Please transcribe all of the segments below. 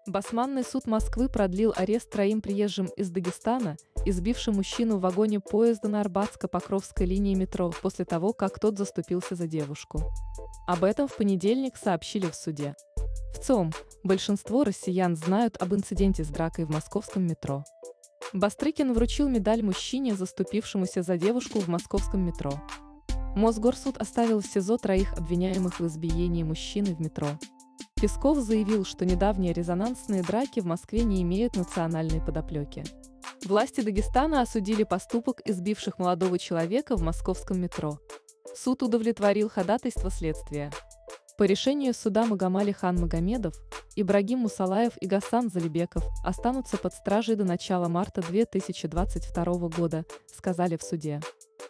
Басманный суд Москвы продлил арест троим приезжим из Дагестана, избившим мужчину в вагоне поезда на Арбатско-Покровской линии метро после того, как тот заступился за девушку. Об этом в понедельник сообщили в суде. В ЦИОМ большинство россиян знают об инциденте с дракой в московском метро. Бастрыкин вручил медаль мужчине, заступившемуся за девушку в московском метро. Мосгорсуд оставил в СИЗО троих обвиняемых в избиении мужчины в метро. Песков заявил, что недавние резонансные драки в Москве не имеют национальной подоплеки. Власти Дагестана осудили поступок избивших молодого человека в московском метро. Суд удовлетворил ходатайство следствия. По решению суда Магомали Хан Магомедов, Ибрагим Мусалаев и Гасан Залибеков останутся под стражей до начала марта 2022 года, сказали в суде.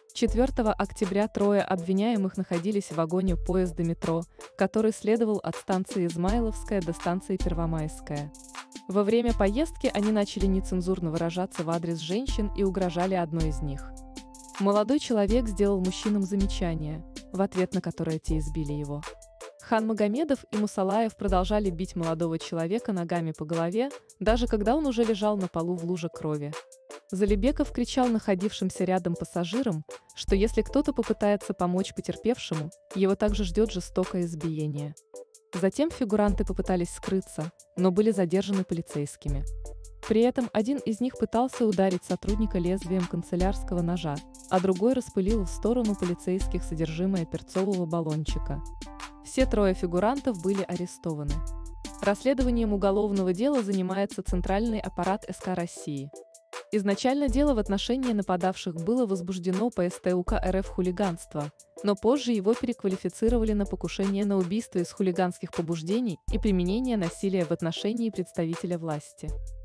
4 октября трое обвиняемых находились в вагоне поезда метро, который следовал от станции Измайловская до станции Первомайская. Во время поездки они начали нецензурно выражаться в адрес женщин и угрожали одной из них. Молодой человек сделал мужчинам замечание, в ответ на которое те избили его. Хан Магомедов и Мусалаев продолжали бить молодого человека ногами по голове, даже когда он уже лежал на полу в луже крови. Залибеков кричал находившимся рядом пассажирам, что если кто-то попытается помочь потерпевшему, его также ждет жестокое избиение. Затем фигуранты попытались скрыться, но были задержаны полицейскими. При этом один из них пытался ударить сотрудника лезвием канцелярского ножа, а другой распылил в сторону полицейских содержимое перцового баллончика. Все трое фигурантов были арестованы. Расследованием уголовного дела занимается Центральный аппарат СК России. Изначально дело в отношении нападавших было возбуждено по СТ УК РФ «Хулиганство», но позже его переквалифицировали на покушение на убийство из хулиганских побуждений и применение насилия в отношении представителя власти.